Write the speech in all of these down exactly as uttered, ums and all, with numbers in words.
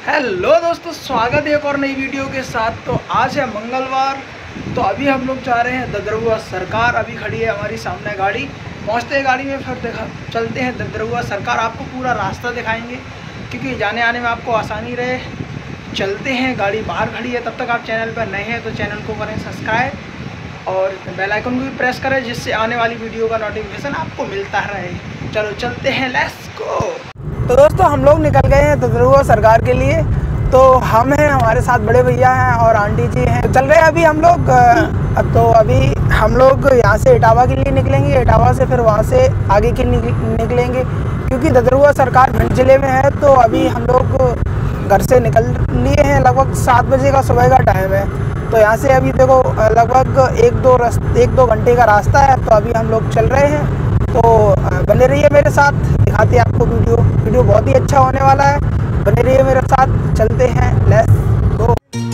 Hello दोस्तों, स्वागत है एक और नई वीडियो के साथ। तो आज है मंगलवार, तो अभी हम लोग जा रहे हैं ददरुआ सरकार। अभी खड़ी है हमारी सामने गाड़ी, पहुंचते हैं गाड़ी में फिर देखा चलते हैं ददरुआ सरकार। आपको पूरा रास्ता दिखाएंगे क्योंकि जाने आने में आपको आसानी रहे। चलते हैं, गाड़ी बाहर खड़ी है। तब तक आप चैनल पर नए हैं तो चैनल को करें सब्सक्राइब और बेल आइकन को भी प्रेस करें, जिससे आने वाली वीडियो का नोटिफिकेशन आपको मिलता रहे। चलो चलते हैं, लेट्स गो। तो दोस्तों हम लोग निकल गए हैं ददरुआ सरकार के लिए। तो हम हैं, हमारे साथ बड़े भैया हैं और आंटी जी हैं। चल रहे हैं अभी हम लोग। तो अभी हम लोग यहाँ से इटावा के लिए निकलेंगे, इटावा से फिर वहाँ से आगे के निकलेंगे क्योंकि ददरुआ सरकार भिंड जिले में है। तो अभी हम लोग घर से निकल लिए हैं, लगभग सात बजे का सुबह का टाइम है। तो यहाँ से अभी देखो लगभग एक दो रस एक दो घंटे का रास्ता है। तो अभी हम लोग चल रहे हैं, तो बने रहिए मेरे साथ, दिखाते हैं आपको वीडियो वीडियो बहुत ही अच्छा होने वाला है। बने रहिए मेरे साथ, चलते हैं, लेट्स गो।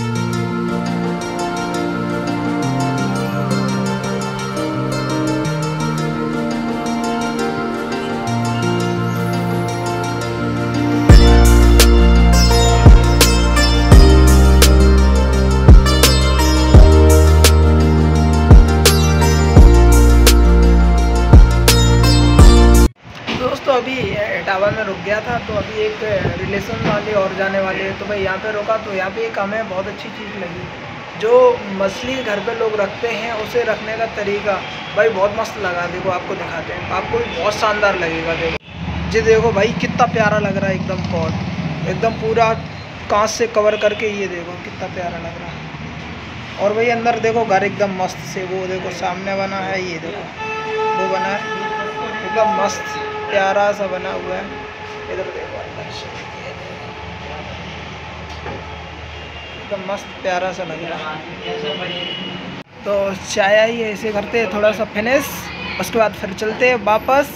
दोस्तों अभी इटावा में रुक गया था, तो अभी एक रिलेशन वाले और जाने वाले हैं। तो भाई यहाँ पे रुका, तो यहाँ पे एक हमें बहुत अच्छी चीज़ लगी। जो मछली घर पे लोग रखते हैं उसे रखने का तरीका भाई बहुत मस्त लगा। देखो आपको दिखाते हैं, आपको भी बहुत शानदार लगेगा। देखो जी, देखो भाई कितना प्यारा लग रहा है, एकदम पॉट एकदम पूरा कांच से कवर करके। ये देखो कितना प्यारा लग रहा है। और भाई अंदर देखो घर एकदम मस्त से, वो देखो सामने बना है, ये देखो वो बना है एकदम मस्त प्यारा सा बना हुआ है। इधर देखो एकदम मस्त प्यारा सा लग रहा है। तो चाय आई ऐसे करते हैं थोड़ा सा फिनिश, उसके बाद फिर चलते हैं वापस।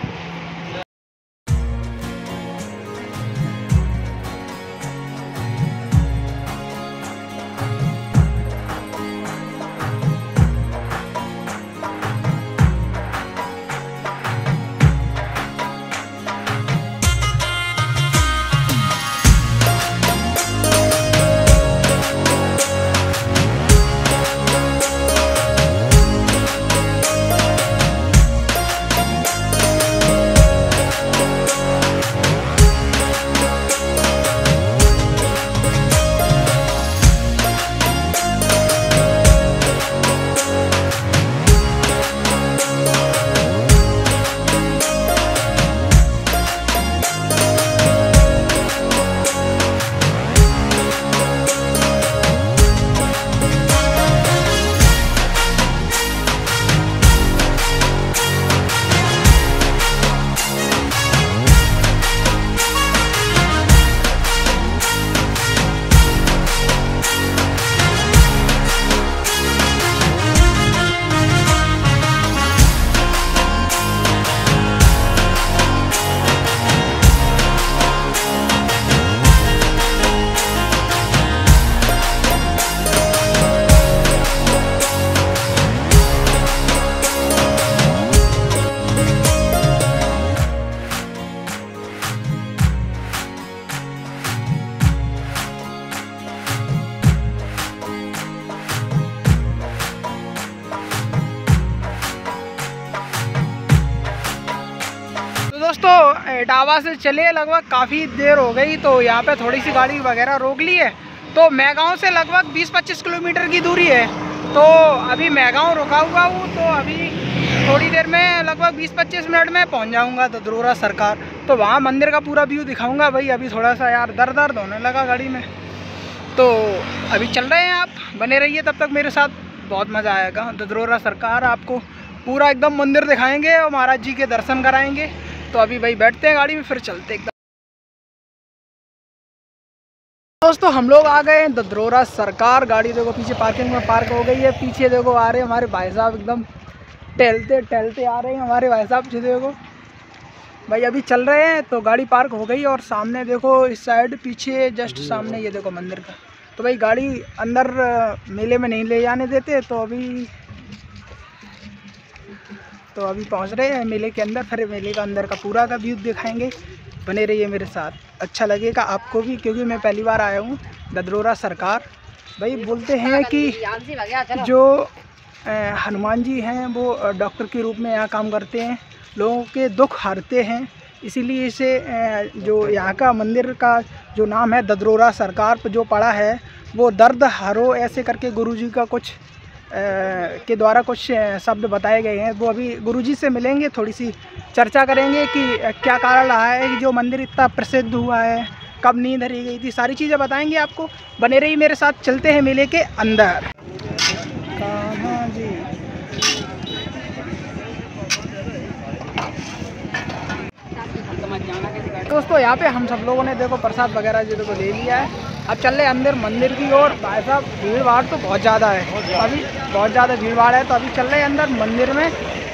दोस्तों इटावा से चले लगभग काफ़ी देर हो गई, तो यहाँ पे थोड़ी सी गाड़ी वगैरह रोक ली है। तो मैगांव से लगभग बीस पच्चीस किलोमीटर की दूरी है। तो अभी मैगांव रुका हुआ हूँ, तो अभी थोड़ी देर में लगभग बीस पच्चीस मिनट में पहुँच जाऊँगा ददरुआ सरकार। तो वहाँ मंदिर का पूरा व्यू दिखाऊँगा। भाई अभी थोड़ा सा यार दर्द दर्द होने लगा गाड़ी में, तो अभी चल रहे हैं। आप बने रहिए तब तक मेरे साथ, बहुत मज़ा आएगा। ददरुआ सरकार आपको पूरा एकदम मंदिर दिखाएँगे और महाराज जी के दर्शन कराएँगे। तो अभी भाई बैठते हैं गाड़ी में, फिर चलते एकदम। दोस्तों हम लोग आ गए हैं ददरुआ सरकार। गाड़ी देखो पीछे पार्किंग में पार्क हो गई है। पीछे देखो आ रहे हैं हमारे भाई साहब, एकदम टहलते टहलते आ रहे हैं हमारे भाई साहब जी। देखो भाई अभी चल रहे हैं, तो गाड़ी पार्क हो गई और सामने देखो इस साइड पीछे जस्ट सामने ये देखो मंदिर का। तो भाई गाड़ी अंदर मेले में नहीं ले जाने देते, तो अभी तो अभी पहुंच रहे हैं मेले के अंदर। फिर मेले का अंदर का पूरा का व्यू दिखाएंगे। बने रहिए मेरे साथ, अच्छा लगेगा आपको भी, क्योंकि मैं पहली बार आया हूँ ददरोरा सरकार। भाई बोलते हैं कि जो हनुमान जी हैं वो डॉक्टर के रूप में यहाँ काम करते हैं, लोगों के दुख हरते हैं, इसीलिए इसे जो यहाँ का मंदिर का जो नाम है ददरोरा सरकार जो पड़ा है वो दर्द हरो ऐसे करके गुरुजी का कुछ के द्वारा कुछ शब्द बताए गए हैं। वो अभी गुरुजी से मिलेंगे, थोड़ी सी चर्चा करेंगे कि क्या कारण रहा है कि जो मंदिर इतना प्रसिद्ध हुआ है, कब नींव धरी गई थी, सारी चीज़ें बताएंगे आपको। बने रहिए मेरे साथ, चलते हैं मेले के अंदर। कहाँ जी दोस्तों, यहाँ पे हम सब लोगों ने देखो प्रसाद वगैरह जो देखो ले लिया है। अब चल रहे अंदर मंदिर की ओर। भाई साहब भीड़ भाड़ तो बहुत ज़्यादा है, अभी बहुत ज़्यादा भीड़ भाड़ है, तो अभी चल रहे अंदर मंदिर में।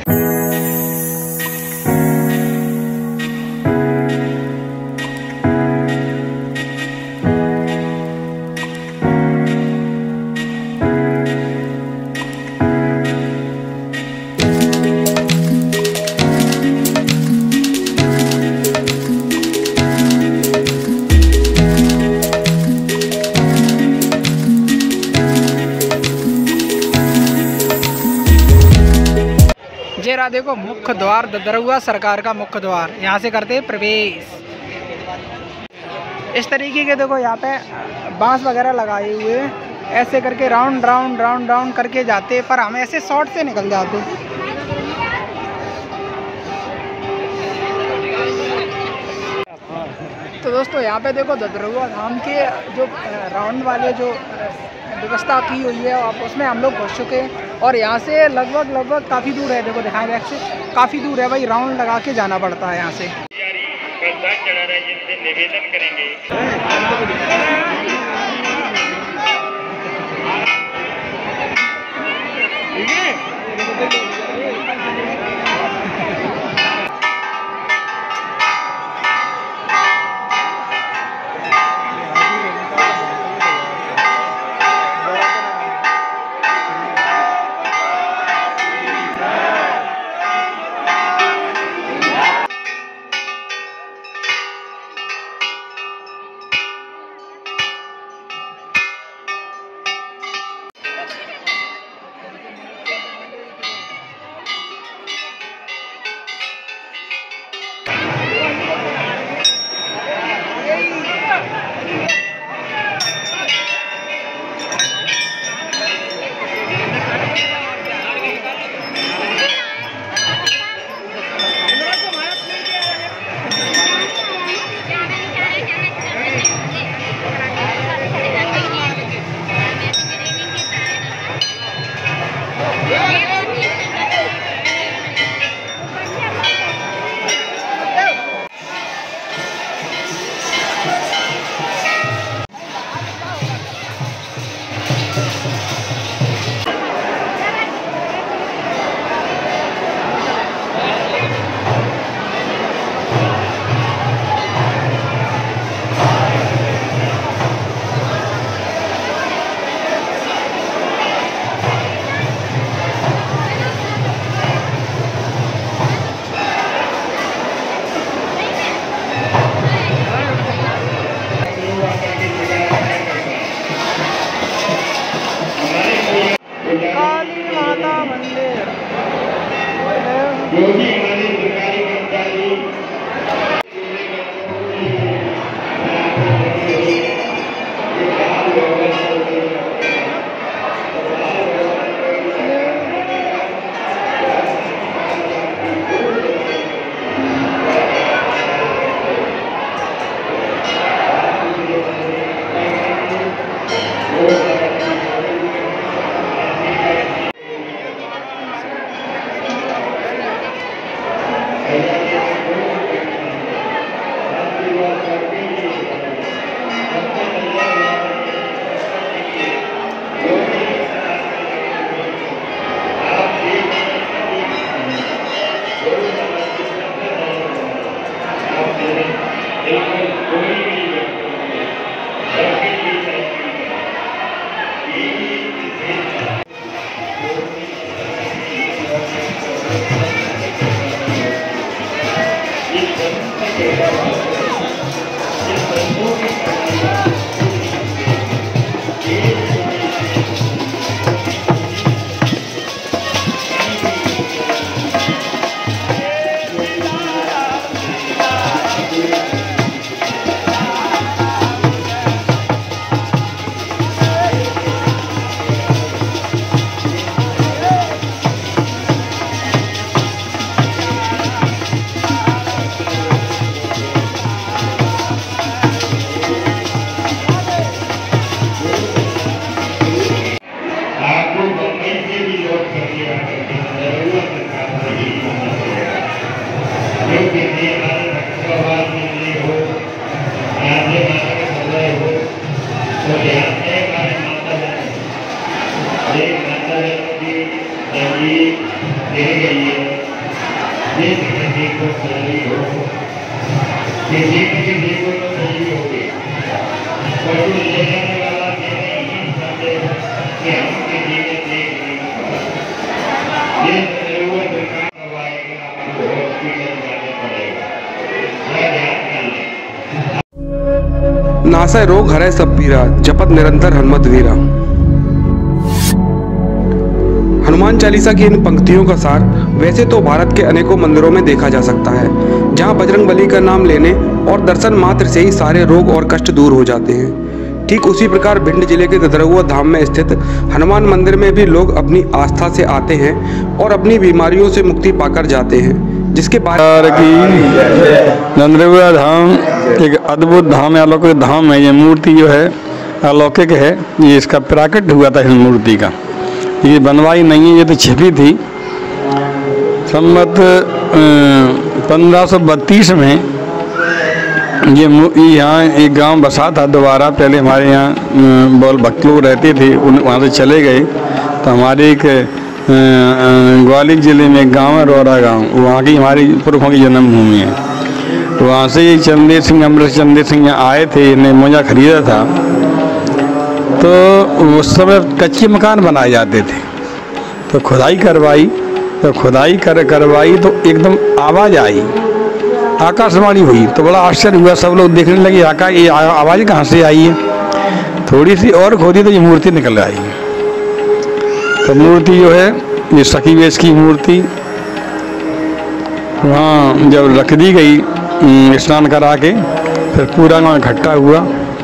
ये रहा देखो मुख्य द्वार, ददरुआ सरकार का मुख्य द्वार, यहाँ से करते हैं प्रवेश। इस तरीके के देखो यहाँ पे बांस वगैरह लगाए हुए हैं, ऐसे करके राउंड राउंड राउंड राउंड करके जाते, पर हम ऐसे शॉर्ट से निकल जाते। तो दोस्तों यहाँ पे देखो ददरुआ धाम के जो राउंड वाले जो व्यवस्था की हुई है आप उसमें हम लोग घुस चुके हैं, और यहाँ से लगभग लगभग काफ़ी दूर है, देखो दिखाएं बैक से, काफ़ी दूर है भाई, राउंड लगा के जाना पड़ता है यहाँ से। निवेदन करेंगे नासै रोग हरै सब पीरा, जपत निरंतर हनुमत वीरा। हनुमान चालीसा की इन पंक्तियों का सार वैसे तो भारत के अनेकों मंदिरों में देखा जा सकता है, जहां बजरंगबली का नाम लेने और दर्शन मात्र से ही सारे रोग और कष्ट दूर हो जाते हैं। ठीक उसी प्रकार भिंड जिले के ददरुआ धाम में स्थित हनुमान मंदिर में भी लोग अपनी आस्था से आते हैं और अपनी बीमारियों से मुक्ति पाकर जाते हैं, जिसके बारे की ददरुआ धाम एक अद्भुत धाम है, अलौकिक धाम है। ये मूर्ति जो है अलौकिक है, ये इसका प्राकट हुआ था इस मूर्ति का, ये बनवाई नहीं है, ये तो छिपी थी। संवत पंद्रह सौ बत्तीस में ये यहाँ एक गांव बसा था दोबारा। पहले हमारे यहाँ बहुत भक्त लोग रहते थे, उन वहाँ से चले गए तो हमारे एक ग्वालियर जिले में एक गाँव है रोरा गाँव, वहाँ की हमारी पुरखों की जन्मभूमि है। वहाँ से ये चंदेर सिंह अमृत चंदेर सिंह यहाँ आए थे, इन्हें मोजा खरीदा था। तो उस समय कच्चे मकान बनाए जाते थे, तो खुदाई करवाई, तो खुदाई कर करवाई तो एकदम आवाज़ आई, आकाशवाणी हुई। तो बड़ा आश्चर्य हुआ, सब लोग देखने लगे आका ये आवाज़ कहाँ से आई है। थोड़ी सी और खोदी तो ये मूर्ति निकल आई। तो मूर्ति जो है ये सखी वेश की मूर्ति वहाँ जब रख दी गई स्नान करा के, फिर पूरा गाँव इकट्ठा हुआ,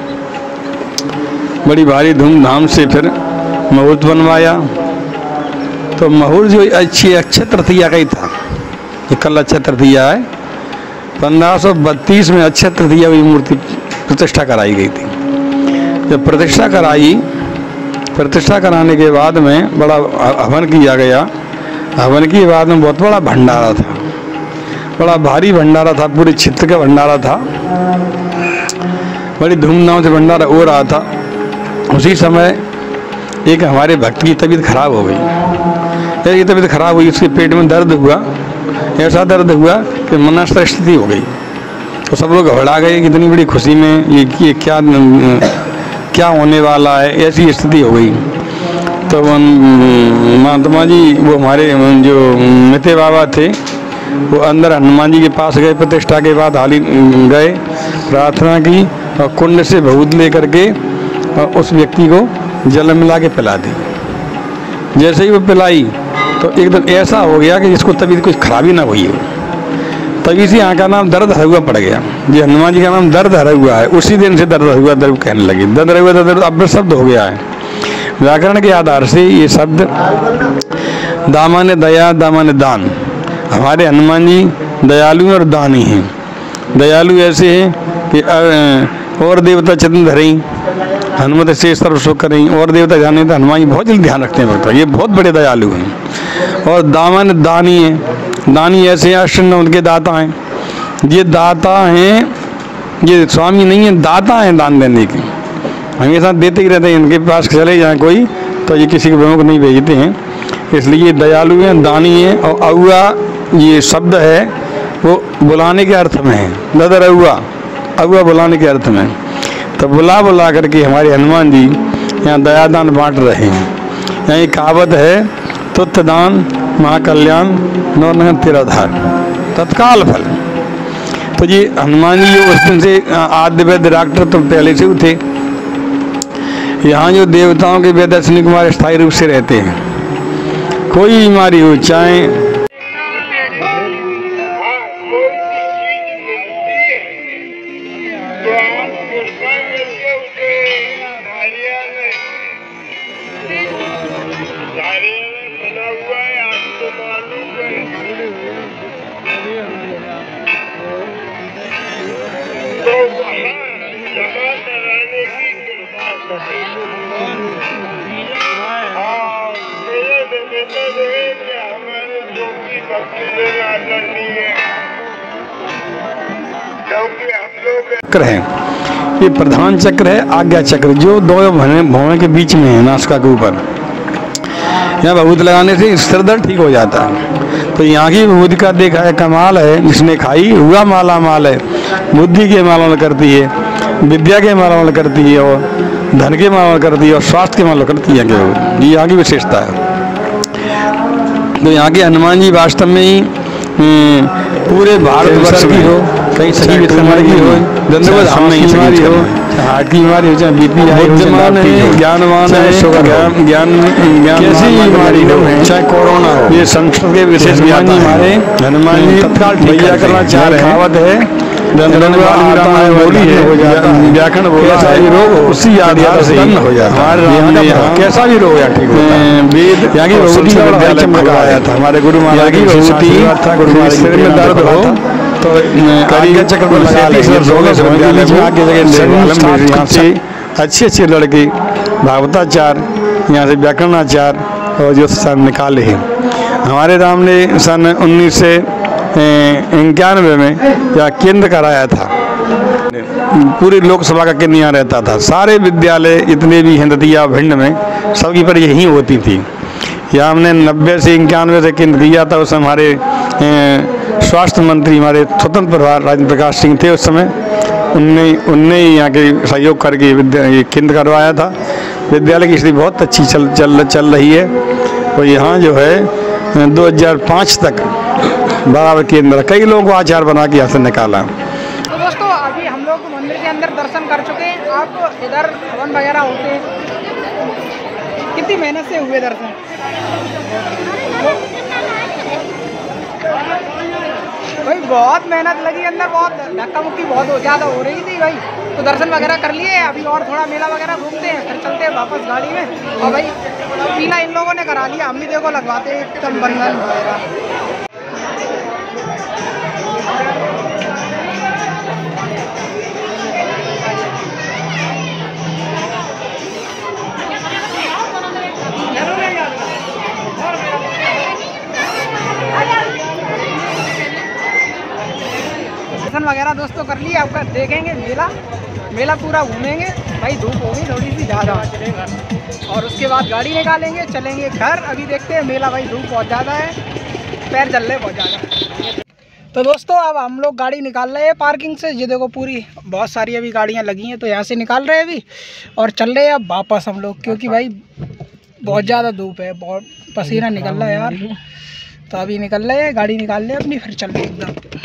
बड़ी भारी धूमधाम से फिर मुहूर्त बनवाया। तो मुहूर्त जो अच्छी अक्षय तृतीया का ही था, ये कल अक्षय तृतीया है। पंद्रह सौ बत्तीस में अक्षय तृतीया हुई मूर्ति प्रतिष्ठा कराई गई थी। जब प्रतिष्ठा कराई, प्रतिष्ठा कराने के बाद में बड़ा हवन किया गया। हवन के बाद में बहुत बड़ा भंडारा था, बड़ा भारी भंडारा था, पूरे क्षेत्र का भंडारा था, बड़ी धूमधाम से भंडारा हो रहा था। उसी समय एक हमारे भक्त की तबीयत खराब हो गई। ये तबीयत खराब हुई, उसके पेट में दर्द हुआ, ऐसा दर्द हुआ कि मनस्तर स्थिति हो गई। तो सब लोग घबरा गए कि इतनी बड़ी खुशी में ये, ये क्या क्या होने वाला है, ऐसी स्थिति हो गई। तो महात्मा जी वो हमारे जो मिते बाबा थे वो अंदर हनुमान जी के पास गए, प्रतिष्ठा के बाद हाली गए, प्रार्थना की और कुंड से भभूत ले करके और उस व्यक्ति को जल मिला के पिला दी। जैसे ही वो पिलाई तो एकदम ऐसा हो गया कि जिसको तबीयत कुछ खराबी ना हुई हो। तभी से यहाँ का नाम दर्द हरुआ पड़ गया। जी हनुमान जी का नाम दर्द हरुआ है, उसी दिन से दर्द हरुआ दर्द कहने लगे। दर्द हरुआ दर्द अब शब्द हो गया है। व्याकरण के आधार से ये शब्द दामाने दया दामाने दान, हमारे हनुमान जी दयालु और दानी हैं। दयालु ऐसे हैं कि और देवता चितन धरें, हनुमत से सर्व सुख करें, और देवता जाने तो हनुमान जी बहुत जल्दी ध्यान रखते हैं भक्त, ये बहुत बड़े दयालु हैं। और दामन दानी हैं, दानी ऐसे अष्ट उनके दाता हैं। ये दाता हैं, ये स्वामी नहीं है, दाता हैं दान देने के, हमेशा देते ही रहते हैं। इनके पास चले जाए कोई तो ये किसी को प्रमुख नहीं भेजते हैं, इसलिए दयालु हैं, दानी हैं। और अउआ ये शब्द है वो बुलाने के अर्थ में है, ददर अउआ, अउआ बुलाने के अर्थ में। तो बुला बुला करके हमारे हनुमान जी यहाँ दयादान बांट रहे हैं। यहाँ एक कहावत है, तुत्त दान महाकल्याण नौन तेरा धार तत्काल फल। तो ये हनुमान जी उस दिन से आद्य वैद्य डॉक्टर तो पहले से थे। यहाँ जो देवताओं के वैद्य अश्विनी कुमार स्थायी रूप से रहते हैं। कोई बीमारी हो, चाहे हैं ये प्रधान चक्र है, आज्ञा चक्र, जो दो भौवें के बीच में है, नासिका के ऊपर। यहाँ विभूति लगाने से सिर दर्द ठीक हो जाता है। तो यहाँ की विभूति का देखा है कमाल है, जिसने खाई हुआ माला माल है। बुद्धि के मालामाल करती है, विद्या के मालामाल करती है, और धन के मालामाल करती है, और स्वास्थ्य के मालामाल करती है। ये यहाँ की विशेषता है। तो यहाँ के हनुमान जी वास्तव में ही पूरे भारतवर्ष की हो, कहीं सही बीमारी की हो, दंडवत हम नहीं बीमारी हो, हार्ट की बीमारी हो, चाहे बीपी हाई हो, बुद्धिमान है, ज्ञानवान है, ज्ञान ज्ञान कैसी बीमारी हो, चाहे कोरोना हो, ये संस्कृत के विशेष ज्ञान हमारे हनुमान जी तत्काल भैया करना चाह रहे हैं। कहावत है, व्याकरण बोला रोग उसी आधार से हो जाता है। कैसा भी रोग है ठीक होता है। वेद यहाँ की विभूति का बड़ा चमकाया था हमारे गुरु महाराज की विभूति। सिर में दर्द हो तो आज्ञा चक्र पर लगा लेंगे। अच्छे अच्छे लड़के भागवताचार्य, यहाँ से व्याकरणाचार्य और जो सन निकाले हैं। हमारे राम ने सन उन्नीस सौ इक्यानवे में या केंद्र कराया था। पूरी लोकसभा का केंद्र यहाँ रहता था। सारे विद्यालय जितने भी हैं दतिया भिंड में सबकी पर यही होती थी। या हमने नब्बे से इक्यानवे से केंद्र दिया था। उस हमारे स्वास्थ्य मंत्री हमारे स्वतंत्र प्रभार राजेंद्र प्रकाश सिंह थे उस समय। उनने उनने यहाँ के सहयोग करके विद्या केंद्र करवाया था। विद्यालय की स्थिति बहुत अच्छी चल चल चल रही है। और यहाँ जो है दो हज़ार पाँच तक बराबर केंद्र कई लोगों को आचार्य बना के यहाँ से निकाला। तो दोस्तों अभी हम लोग मंदिर के अंदर दर्शन कर चुके हैं। आप इधर हवन वगैरह होते हैं, कितनी मेहनत से हुए दर्शन? भाई बहुत मेहनत लगी अंदर, बहुत धक्का मुक्की बहुत ज़्यादा हो रही थी भाई। तो दर्शन वगैरह कर लिए, अभी और थोड़ा मेला वगैरह घूमते हैं, फिर चलते हैं वापस गाड़ी में। और भाई पीला इन लोगों ने करा लिया, हम भी देखो लगवाते हैं एकदम बंधन वगैरह। दर्शन वगैरह दोस्तों कर लिए। आपका देखेंगे मेला मेला पूरा घूमेंगे। भाई धूप होगी थोड़ी सी ज़्यादा, और उसके बाद गाड़ी निकालेंगे, चलेंगे घर। अभी देखते हैं मेला। भाई धूप बहुत ज़्यादा है, पैर जल रहे बहुत ज़्यादा। तो दोस्तों अब हम लोग गाड़ी निकाल रहे हैं पार्किंग से। ये देखो पूरी बहुत सारी अभी गाड़ियाँ लगी हैं, तो यहाँ से निकाल रहे हैं अभी और चल रहे हैं अब वापस हम लोग, क्योंकि भाई बहुत ज़्यादा धूप है, बहुत पसीना निकल रहा है यार। तो अभी निकल रहे हैं, गाड़ी निकाल रहे हैं अपनी, फिर चल रहे एकदम।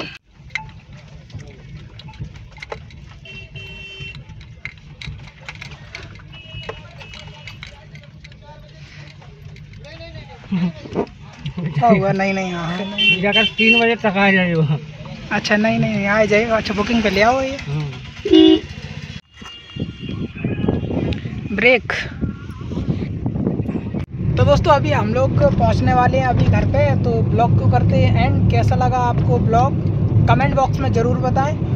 क्या हुआ? नहीं नहीं हाँ जाकर तीन बजे तक आ जाएगा। अच्छा नहीं नहीं आ जाएगा। अच्छा बुकिंग पे ले आओ ये ब्रेक। तो दोस्तों अभी हम लोग पहुंचने वाले हैं अभी घर पे। तो ब्लॉग को करते हैं एंड। कैसा लगा आपको ब्लॉग कमेंट बॉक्स में ज़रूर बताएं।